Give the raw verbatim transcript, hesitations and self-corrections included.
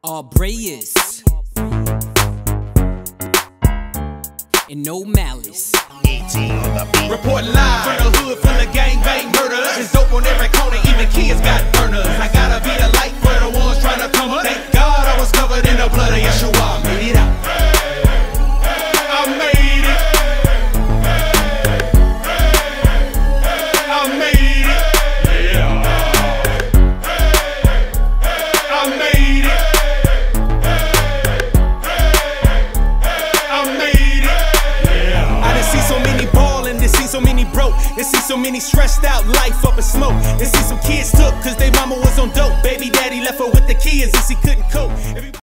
Aubreyus and no malice. Report live from the hood full of gangbang murders. It's dope on every corner, even kids got burners. I gotta be a light for the ones trying to come up. Thank God I was covered in the blood of Yeshua. I made it out. I made it. I made it. Yeah. I made it. I made it. Yeah. I done see so many ballin', done see so many broke, done see so many stressed out, life up in smoke. Done see some kids took cause they mama was on dope. Baby daddy left her with the kids and she couldn't cope.